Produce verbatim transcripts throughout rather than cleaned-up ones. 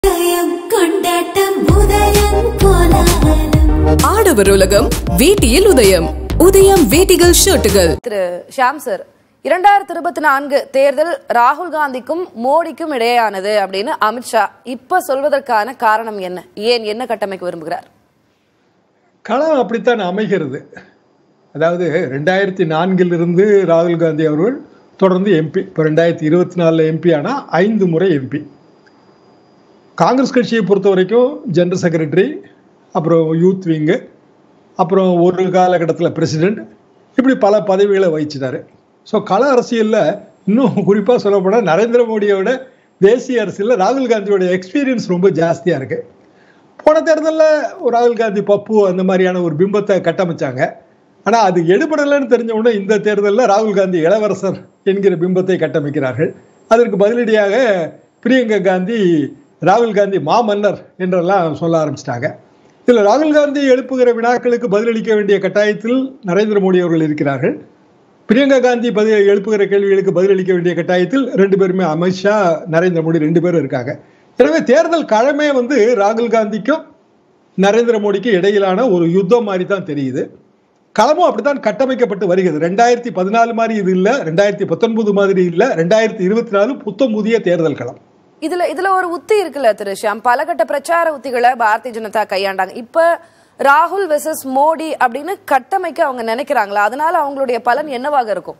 ஆடவர் உலகம் வேட்டியில் உதயம் உதயம் வேட்டிகள் ஷர்ட்டுகள். திரு ஷாம் சார், இரண்டாயிரத்தி இருபத்தி நான்கு தேர்தல் ராகுல் காந்திக்கும் மோடிக்கும் இடையேயானது அப்படின்னு அமித்ஷா இப்ப சொல்வதற்கான காரணம் என்ன? ஏன் என்ன கட்டமைக்க விரும்புகிறார்? களம் அப்படித்தான் அமைகிறது. அதாவது ரெண்டாயிரத்தி நான்கில் இருந்து ராகுல் காந்தி அவர்கள் தொடர்ந்து எம்பி, இப்போ ரெண்டாயிரத்தி இருபத்தி நாலுல எம்பி ஆனா ஐந்து முறை எம்பி. காங்கிரஸ் கட்சியை பொறுத்த வரைக்கும் ஜெனரல் செக்ரட்டரி, அப்புறம் யூத் விங்கு, அப்புறம் ஒரு காலகட்டத்தில் பிரசிடெண்ட், இப்படி பல பதவிகளை வகிச்சிட்டாரு. ஸோ கள அரசியலில் இன்னும் குறிப்பாக சொல்லப்போனால் நரேந்திர மோடியோட தேசிய அரசியலில் ராகுல் காந்தியோட எக்ஸ்பீரியன்ஸ் ரொம்ப ஜாஸ்தியாக இருக்குது. போன தேர்தலில் ராகுல் காந்தி பப்பு அந்த மாதிரியான ஒரு பிம்பத்தை கட்டமைச்சாங்க. ஆனால் அது எடுபடலைன்னு தெரிஞ்ச உடனே இந்த தேர்தலில் ராகுல் காந்தி இளவரசர் என்கிற பிம்பத்தை கட்டமைக்கிறார்கள். அதற்கு பதிலடியாக பிரியங்கா காந்தி ராகுல் காந்தி மாமன்னர் என்றெல்லாம் சொல்ல ஆரம்பிச்சிட்டாங்க. இதில் ராகுல் காந்தி எழுப்புகிற வினாக்களுக்கு பதிலளிக்க வேண்டிய கட்டாயத்தில் நரேந்திர மோடி அவர்கள் இருக்கிறார்கள். பிரியங்கா காந்தி பதில் எழுப்புகிற கேள்விகளுக்கு பதிலளிக்க வேண்டிய கட்டாயத்தில் ரெண்டு பேருமே அமித்ஷா, நரேந்திர மோடி ரெண்டு பேரும் இருக்காங்க. எனவே தேர்தல் களமே வந்து ராகுல் காந்திக்கும் நரேந்திர மோடிக்கும் இடையிலான ஒரு யுத்தம் மாதிரி தான் தெரியுது. களமும் அப்படித்தான் கட்டமைக்கப்பட்டு வருகிறது. ரெண்டாயிரத்தி பதினாலு மாதிரி இது இல்லை, ரெண்டாயிரத்தி பத்தொன்பது மாதிரி இல்லை, ரெண்டாயிரத்தி இருபத்தி நாலு புத்தம் புதிய தேர்தல் களம். இதுல இதுல ஒரு உத்தி இருக்குல்ல திரு ஷியாம், பல கட்ட பிரச்சார உத்திகளை பாரதிய ஜனதா கையாண்டாங்க. இப்ப ராகுல் வெர்சஸ் மோடி அப்படின்னு கட்டமைக்க அவங்க நினைக்கிறாங்களா? அதனால அவங்களுடைய பலன் என்னவாக இருக்கும்?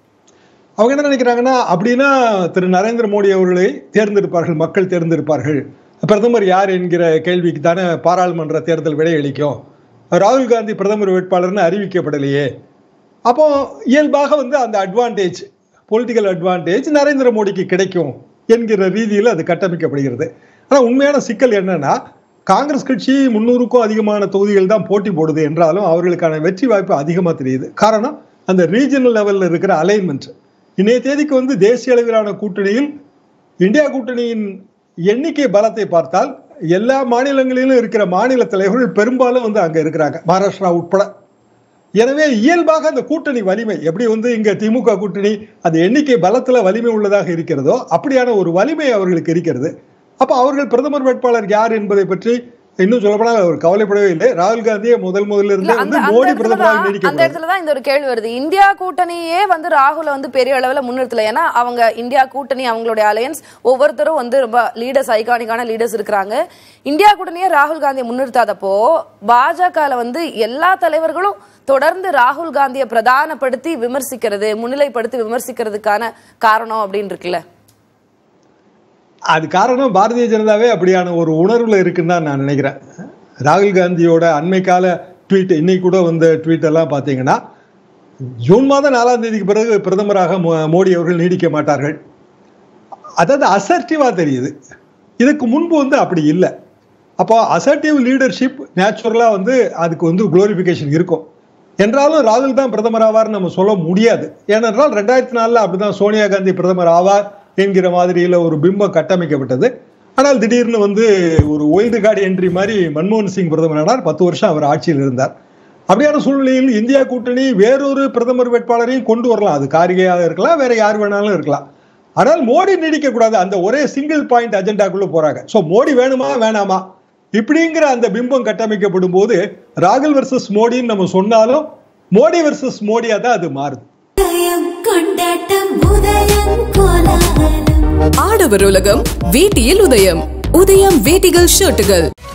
அவங்க என்ன நினைக்கிறாங்கன்னா, அப்படின்னா திரு நரேந்திர மோடி அவர்களை தேர்ந்தெடுப்பார்கள், மக்கள் தேர்ந்தெடுப்பார்கள். பிரதமர் யார் என்கிற கேள்விக்கு தானே பாராளுமன்ற தேர்தல் விடையளிக்கும். ராகுல் காந்தி பிரதமர் வேட்பாளர்னு அறிவிக்கப்படலையே. அப்போ இயல்பாக வந்து அந்த அட்வான்டேஜ், பொலிட்டிக்கல் அட்வான்டேஜ் நரேந்திர மோடிக்கு கிடைக்கும் என்கிற ரீதியில் அது கட்டமைக்கப்படுகிறது. ஆனால் உண்மையான சிக்கல் என்னன்னா, காங்கிரஸ் கட்சி முன்னூறுக்கும் அதிகமான தொகுதிகள் தான் போட்டி போடுது என்றாலும் அவர்களுக்கான வெற்றி வாய்ப்பு அதிகமாக தெரியுது. காரணம் அந்த ரீஜனல் லெவலில் இருக்கிற அலைன்மெண்ட். இன்றைய தேதிக்கு வந்து தேசிய அளவிலான கூட்டணியில் இந்தியா கூட்டணியின் எண்ணிக்கை பலத்தை பார்த்தால் எல்லா மாநிலங்களிலும் இருக்கிற மாநில தலைவர்கள் பெரும்பாலும் வந்து அங்கே இருக்கிறாங்க, மகாராஷ்டிரா உட்பட. எனவே இயல்பாக அந்த கூட்டணி வலிமை எப்படி வந்து இங்க திமுக கூட்டணி அந்த எண்ணிக்கை பலத்துல வலிமை உள்ளதாக இருக்கிறதோ அப்படியான ஒரு வலிமை அவர்களுக்கு இருக்கிறது. அப்ப அவர்கள் பிரதமர் வேட்பாளர் யார் என்பதை பற்றி இன்னும் சொல்லப்போனால் அவர் கவலைப்படவே இல்லை. ராகுல் காந்தியை முதல் முதல்ல இருந்தே வந்து மோடி பிரதமராக நீடிக்க. அந்த இடத்துல தான் இந்த ஒரு கேள்வி வருது. இந்தியா கூட்டணியே வந்து ராகுல வந்து பெரிய அளவுல முன்னிறுத்தல. ஏன்னா அவங்க இந்தியா கூட்டணி, அவங்களுடைய அலையன்ஸ் ஒவ்வொருத்தரும் வந்து ரொம்ப லீடர்ஸ், ஐகானிக்கான லீடர்ஸ் இருக்கிறாங்க. இந்தியா கூட்டணியே ராகுல் காந்தியை முன்னிறுத்தாதப்போ பாஜக வந்து எல்லா தலைவர்களும் தொடர்ந்து ராகுல் காந்தியை பிரதானப்படுத்தி விமர்சிக்கிறது, முன்னிலைப்படுத்தி விமர்சிக்கிறதுக்கான காரணம் அப்படின்னு இருக்குல்ல? அது காரணம் பாரதிய ஜனதாவே அப்படியான ஒரு உணர்வுல இருக்குன்னு தான் நான் நினைக்கிறேன். ராகுல் காந்தியோட அண்மை கால ட்வீட், இன்னைக்கு கூட வந்த ட்வீட் எல்லாம் பார்த்தீங்கன்னா, ஜூன் மாதம் நாலாம் தேதிக்கு பிறகு பிரதமராக மோடி அவர்கள் நீடிக்க மாட்டார்கள். அதாவது அசர்டிவா தெரியுது. இதுக்கு முன்பு வந்து அப்படி இல்லை. அப்போ அசர்டிவ் லீடர்ஷிப் நேச்சுரலா வந்து அதுக்கு வந்து குளோரிபிகேஷன் இருக்கும். என்றாலும் ராகுல் தான் பிரதமர் ஆவார் நம்ம சொல்ல முடியாது. ஏனென்றால் ரெண்டாயிரத்தி நாலுல அப்படிதான் சோனியா காந்தி பிரதமர் ஆவார் என்கிற மாதிரியில ஒரு பிம்பம் கட்டமைக்கப்பட்டது. ஆனால் திடீர்னு வந்து ஒரு ஒயில்டு கார்டு என்ட்ரி மாதிரி மன்மோகன் சிங் பிரதமர் ஆனார். பத்து வருஷம் அவர் ஆட்சியில் இருந்தார். அப்படியான சூழ்நிலையில் இந்தியா கூட்டணி வேறொரு பிரதமர் வேட்பாளரையும் கொண்டு வரலாம். அது காரிகையாக இருக்கலாம், வேற யார் வேணாலும் இருக்கலாம். ஆனால் மோடி நீடிக்க கூடாது, அந்த ஒரே சிங்கிள் பாயிண்ட் அஜெண்டாக்குள்ள போறாங்க. ஸோ மோடி வேணுமா வேணாமா இப்படிங்கிற அந்த பிம்பம் கட்டமைக்கப்படும் போது ராகுல் வெர்சஸ் மோடின்னு நம்ம சொன்னாலும் மோடி வெர்சஸ் மோடியா தான் அது மாறுது. ஆடவர் உலகம் வேட்டியில் உதயம் உதயம் வேட்டிகள் ஷர்ட்டுகள்.